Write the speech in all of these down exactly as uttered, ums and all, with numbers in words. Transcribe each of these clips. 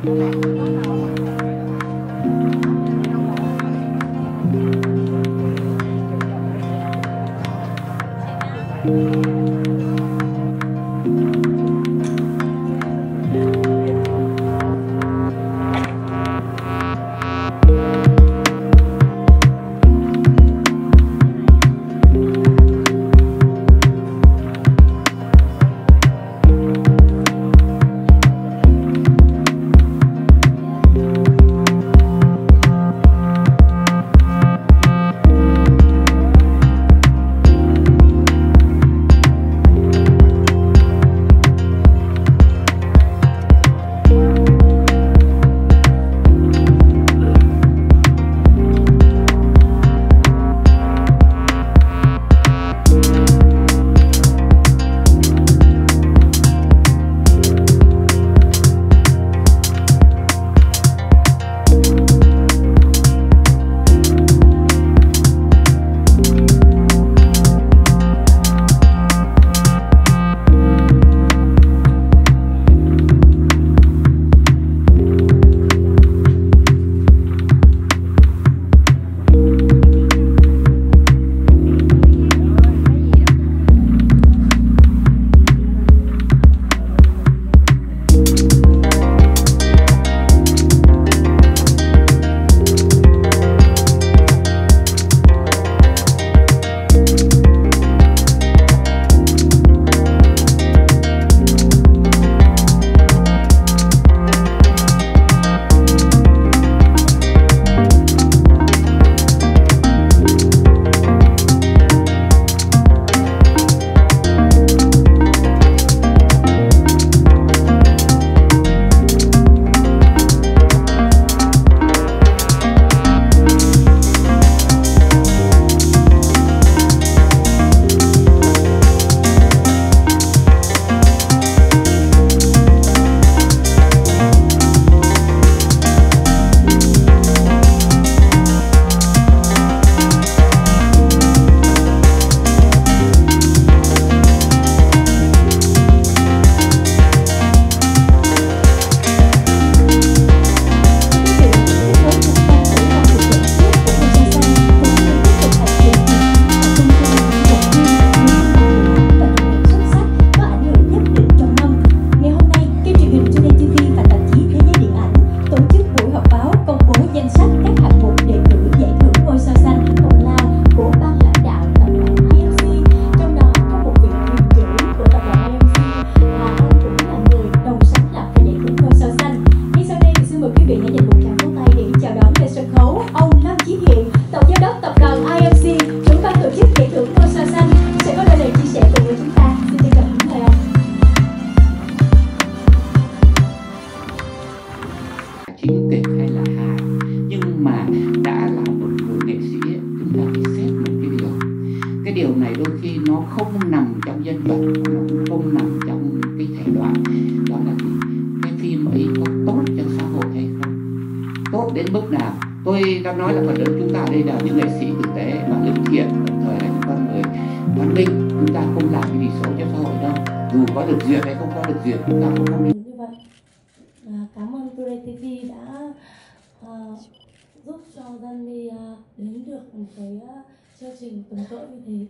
không nằm trong nhân vật, nó cũng không nằm trong cái thể loại. Đó là gì? Cái phim ấy có tốt cho xã hội hay không? Tốt đến mức nào? Tôi đã nói là phần lớn chúng ta đây là những nghệ sĩ tử tế và lương thiện, đồng thời là những con người văn minh. Chúng ta không làm cái gì xấu cho xã hội đâu. Dù có được duyệt hay không có được duyệt, chúng ta cũng không nên. Như vậy, à, cảm ơn Today ti vi đã à, giúp cho Gianmi à, đến được cái à, chương trình tầm cỡ như thế.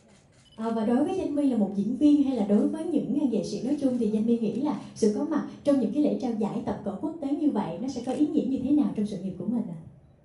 À, và đối với Gianmi là một diễn viên hay là đối với những nghệ sĩ nói chung thì Gianmi nghĩ là sự có mặt trong những cái lễ trao giải tập cỡ quốc tế như vậy nó sẽ có ý nghĩa như thế nào trong sự nghiệp của mình ạ? À?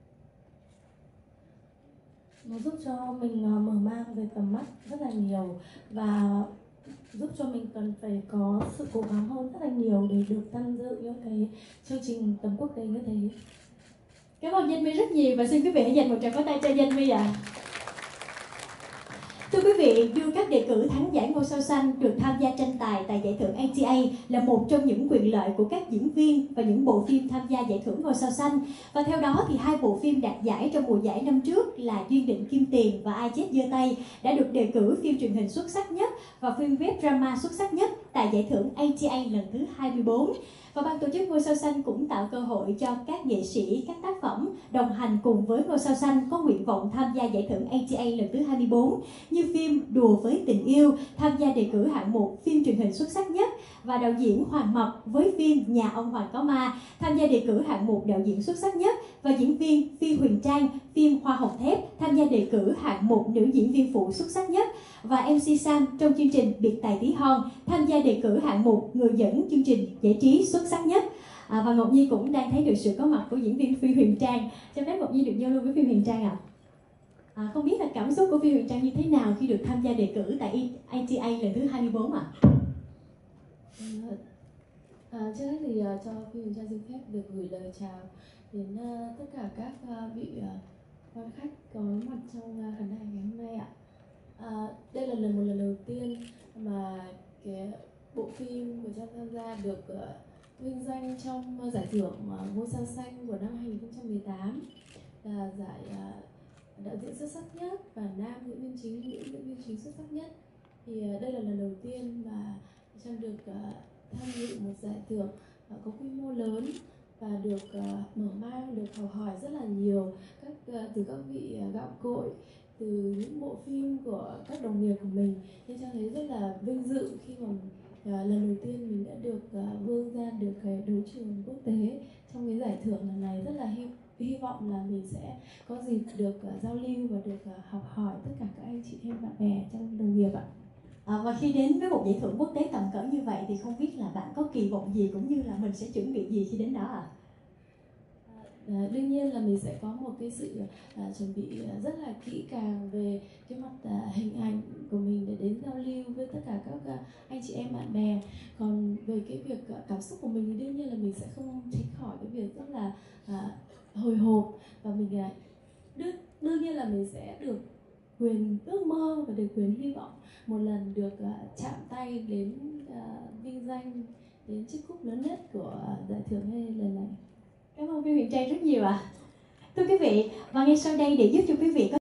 Nó giúp cho mình mở mang về tầm mắt rất là nhiều và giúp cho mình cần phải có sự cố gắng hơn rất là nhiều để được tham dự những cái chương trình tầm quốc tế như thế. Cảm ơn Gianmi rất nhiều và xin quý vị hãy dành một tràng pháo tay cho Gianmi ạ. À. Thưa quý vị, đưa các đề cử thắng giải Ngôi Sao Xanh được tham gia tranh tài tại giải thưởng a tê a là một trong những quyền lợi của các diễn viên và những bộ phim tham gia giải thưởng Ngôi Sao Xanh. Và theo đó thì hai bộ phim đạt giải trong mùa giải năm trước là Duyên Định Kim Tiền và Ai Chết Giơ Tay đã được đề cử phim truyền hình xuất sắc nhất và phim web drama xuất sắc nhất tại giải thưởng a tê a lần thứ hai mươi tư. Và ban tổ chức Ngôi Sao Xanh cũng tạo cơ hội cho các nghệ sĩ, các tác phẩm đồng hành cùng với Ngôi Sao Xanh có nguyện vọng tham gia giải thưởng a tê a lần thứ hai mươi tư như như phim Đùa với tình yêu tham gia đề cử hạng mục phim truyền hình xuất sắc nhất, và đạo diễn Hoàng Mật với phim Nhà ông Hoàng có ma tham gia đề cử hạng mục đạo diễn xuất sắc nhất, và diễn viên Phi Huyền Trang phim Hoa hồng thép tham gia đề cử hạng mục nữ diễn viên phụ xuất sắc nhất, và em xê Sam trong chương trình Biệt tài tí hon tham gia đề cử hạng mục người dẫn chương trình giải trí xuất sắc nhất. À, và Ngọc Nhi cũng đang thấy được sự có mặt của diễn viên Phi Huyền Trang. Cho phép Ngọc Nhi được giao lưu với Phi Huyền Trang ạ. À? À, không biết là cảm xúc của Phi Huyền Trang như thế nào khi được tham gia đề cử tại i tê a lần thứ hai mươi bốn ạ? À? À, trước hết thì uh, cho Phi Huyền Trang xin phép được gửi lời chào đến uh, tất cả các uh, vị uh, quan khách có mặt trong uh, khán đài ngày hôm nay ạ. À, đây là lần một lần đầu tiên mà cái bộ phim của Trang tham gia được uh, vinh danh trong uh, giải thưởng uh, ngôi sao xanh của năm hai nghìn không trăm mười tám, là giải uh, đạo diễn xuất sắc nhất và nam diễn viên chính, nữ diễn viên chính xuất sắc nhất. Thì uh, đây là lần đầu tiên mà Trang được uh, tham dự một giải thưởng uh, có quy mô lớn và được uh, mở mang, được học hỏi rất là nhiều các uh, từ các vị uh, gạo cội, từ những bộ phim của các đồng nghiệp của mình. Nên Trang thấy rất là vinh dự khi mà uh, lần đầu tiên mình đã được uh, vươn ra được cái đấu trường quốc tế trong cái giải thưởng lần này. Rất là hy, hy vọng là mình sẽ có dịp được uh, giao lưu và được uh, học hỏi tất cả các anh chị em bạn bè trong đồng nghiệp ạ. À, và khi đến với một giải thưởng quốc tế tầm cỡ như vậy thì không biết là bạn có kỳ vọng gì cũng như là mình sẽ chuẩn bị gì khi đến đó ạ? À? À, đương nhiên là mình sẽ có một cái sự à, chuẩn bị rất là kỹ càng về cái mặt à, hình ảnh của mình để đến giao lưu với tất cả các à, anh chị em bạn bè. Còn về cái việc à, cảm xúc của mình thì đương nhiên là mình sẽ không tránh khỏi cái việc rất là à, hồi hộp, và mình à, đương, đương nhiên là mình sẽ được quyền ước mơ và được quyền hy vọng một lần được uh, chạm tay đến uh, vinh danh, đến chiếc cúp lớn nhất của uh, giải thưởng hay lần này. Cảm ơn Phi Huyền Trang rất nhiều ạ. À. Thưa quý vị, và ngay sau đây để giúp cho quý vị có